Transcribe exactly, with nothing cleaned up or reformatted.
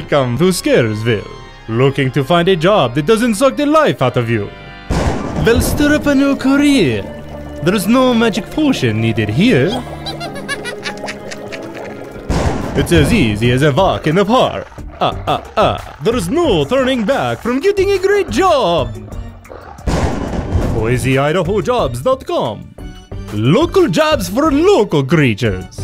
Welcome to Scaresville. Looking to find a job that doesn't suck the life out of you? Well, stir up a new career. There's no magic potion needed here. It's as easy as a walk in the park. Ah, ah, ah. There's no turning back from getting a great job. Boise Idaho jobs dot com. Local jobs for local creatures.